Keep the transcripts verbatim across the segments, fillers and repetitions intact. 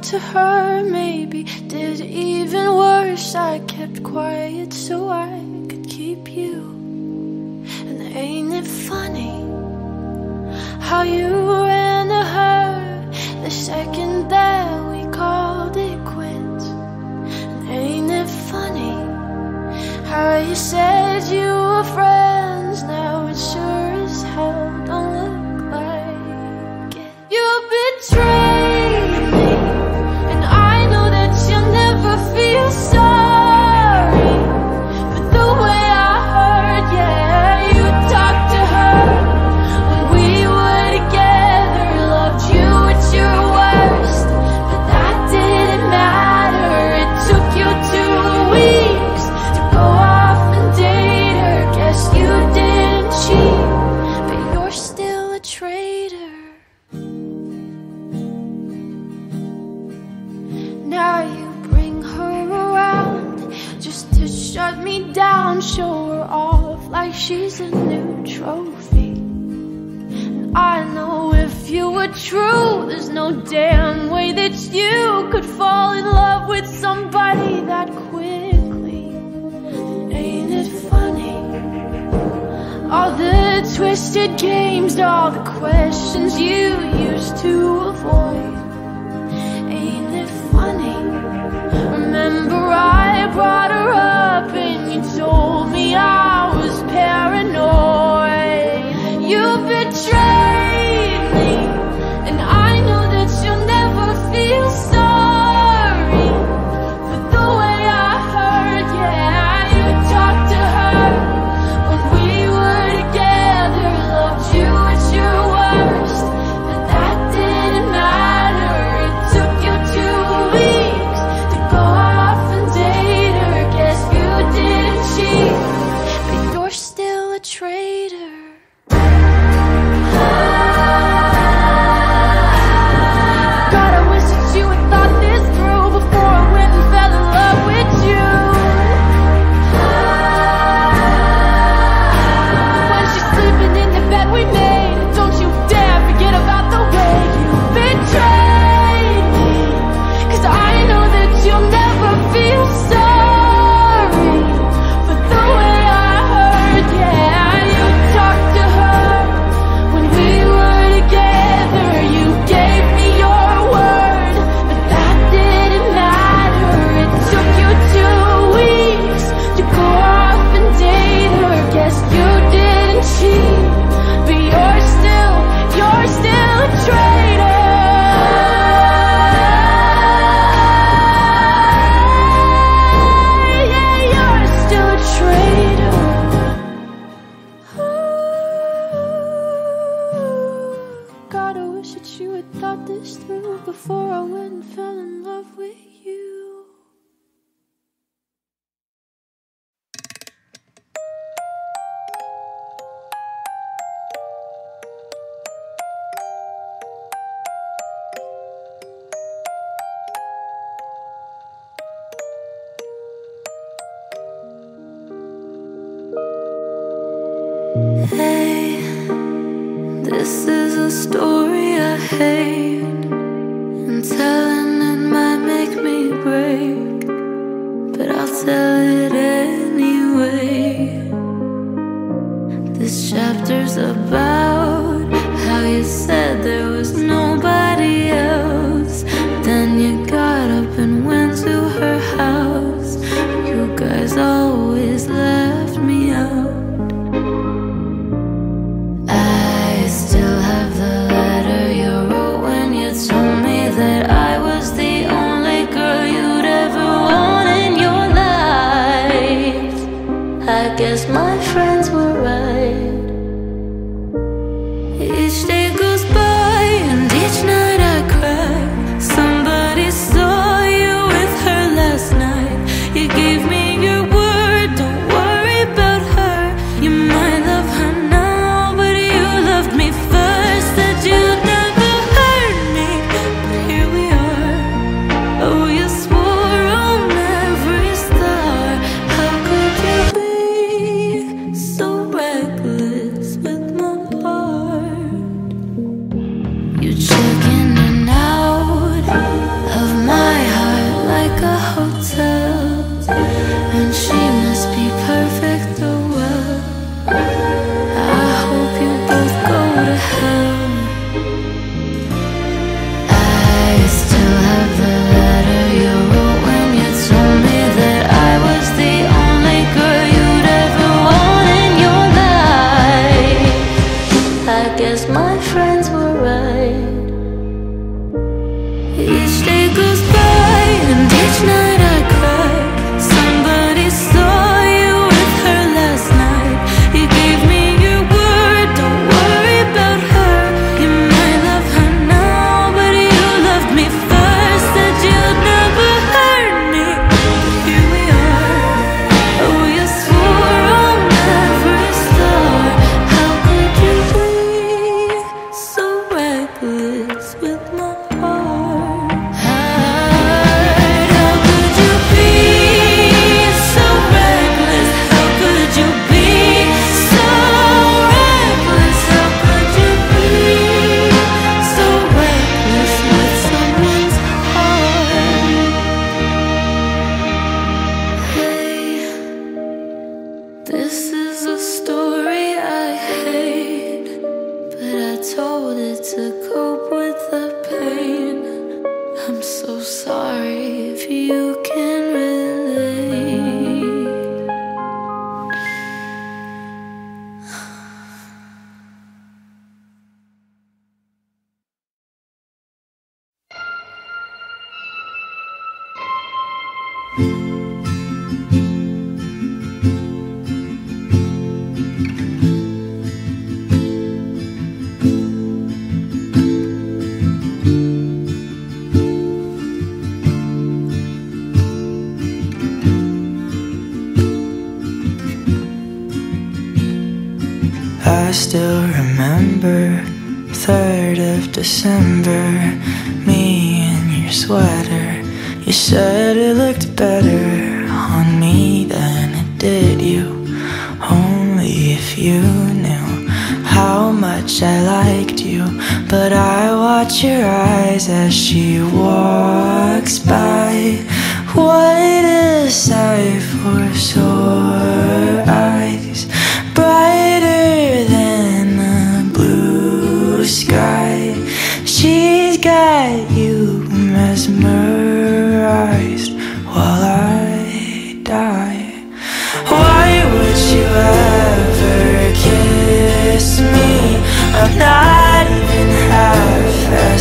to her, maybe did even worse. I kept quiet so I could keep you. And ain't it funny how you ran to her the second that we called it quits? And ain't it funny how you said you were friends, now it sure as hell don't look like it. You betrayed me, and I know that you'll never feel sorry for the way I heard. Yeah, you talked to her when we were together, loved you at your worst, but that didn't matter. It took you two weeks to go off and date her. Guess you didn't cheat, but you're still a traitor. Now you bring her around just to shut me down, show her off like she's a new trophy. And I know if you were true, there's no damn way that you could fall in love with somebody that quickly. Ain't it funny, all the twisted games, all the questions you used to avoid? Ain't it funny, remember I brought her up and you told me I was paranoid. You betrayed me, and I know that you'll never feel sorry for the way I heard. Yeah, you talked to her when we were together, loved you at your worst, but that didn't matter. It took you two weeks to go off and date her. Guess you didn't cheat, but you're still a traitor. God, I wish that you had thought this through before I went and fell in love with you. When she's sleeping in the bed we made, don't you dare forget about the way you betrayed me, 'cause I know that you'll never feel sorry for the way I heard. Yeah, you talked to her when we were together, you gave me your word, but that didn't matter. It took you two weeks to go off and date her. Guess you didn't cheat, but you're still, you're still a traitor. Yeah, you're still a traitor. God, I wish that you had thought this through before I went and fell in love with you. Hey, this is a story I hate, and telling it might make me break, but I'll tell it anyway. This chapter's about how you said there was nobody else, then you got up and went to her house. You guys always left me out. I still have the letter you wrote when you told me that I was the only girl you'd ever want in your life. I guess my friends were right. Each day goes by and each night I cry. Somebody saw you if you can relate. I still remember third of December, me in your sweater. You said it looked better on me than it did you. Only if you knew how much I liked you. But I watch your eyes as she walks by. What a sight for sore eyes, brighter than the blue sky. She's got you mesmerized while I die. Why would you ever kiss me? I'm not even half as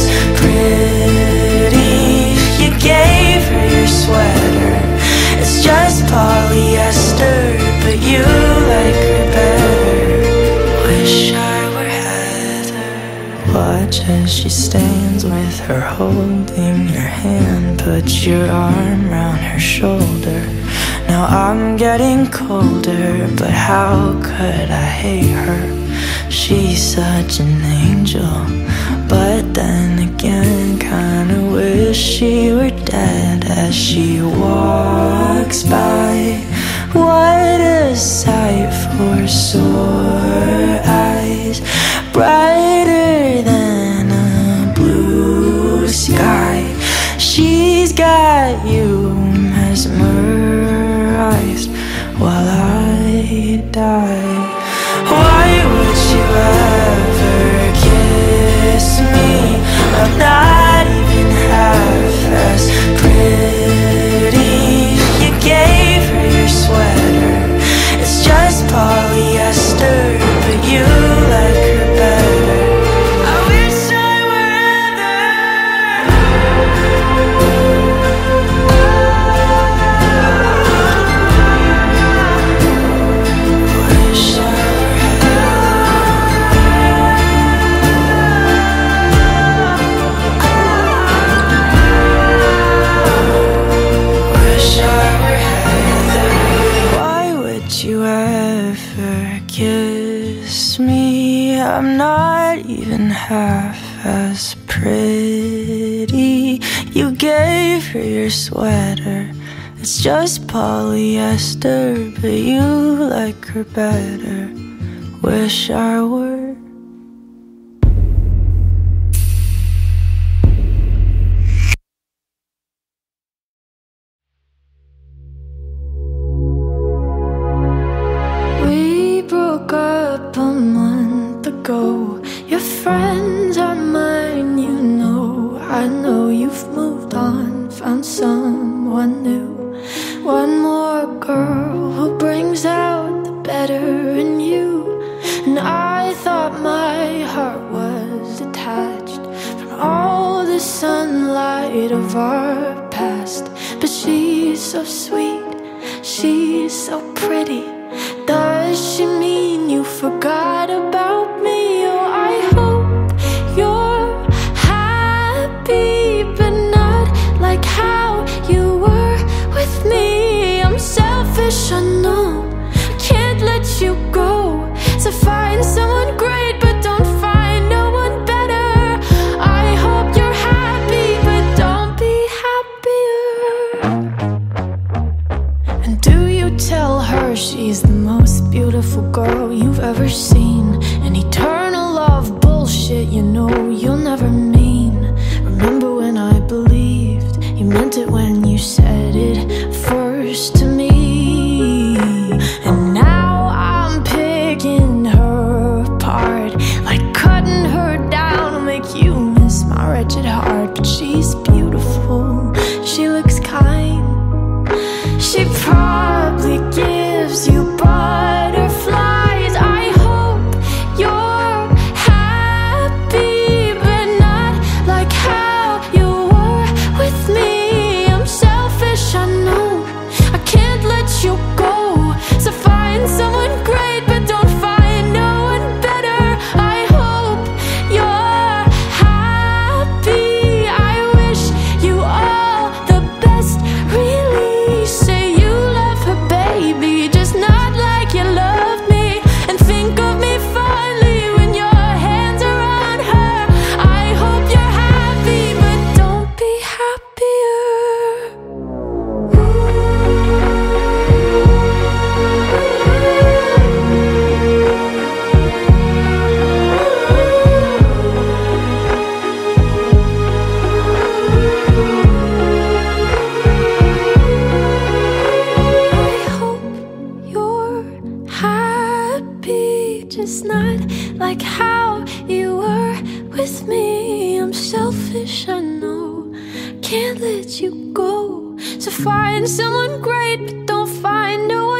pretty. You gave her your sweater, it's just polyester, but you like her better. Wish I were Heather. Watch as she stands with her holding your hand. Put your arm round her shoulder. Now I'm getting colder, but how could I hate her? She's such an angel, but then again kinda wish she were dead as she walks by. What a sight for sore eyes, brighter than a blue sky. She's got you mesmerized while I die. Why would you ever kiss me? I'm not even half as pretty. You gave her your sweater, it's just polyester, but you like her better. I wish I were Heather. Wish I were Wish I were Heather. Why would you ever kiss me? I'm not even half as pretty. You gave her your sweater, it's just polyester, but you like her better. Wish I were. We broke up a month ago. Your friends are mine, you know. I know you've moved on, found someone new. One more girl who brings out the better in you. And I thought my heart was detached from all the sunlight of our past. But she's so sweet, she's so pretty. Does she mean you forgot about me? Oh, I hope you're happy, but not like how you were with me. I'm selfish, I know, can't let you go. So find someone great, but don't find no one better. I hope you're happy, but don't be happier. And do you tell her she's the most beautiful girl you've ever seen? An eternal love bullshit, you know you'll never mean. Remember when I believed you meant it when you said it first to me. And now I'm picking her apart, like cutting her down will make you miss my wretched heart. But she's beautiful, she looks kind just not like how you were with me. I'm selfish, I know, can't let you go. So find someone great, but don't find a way.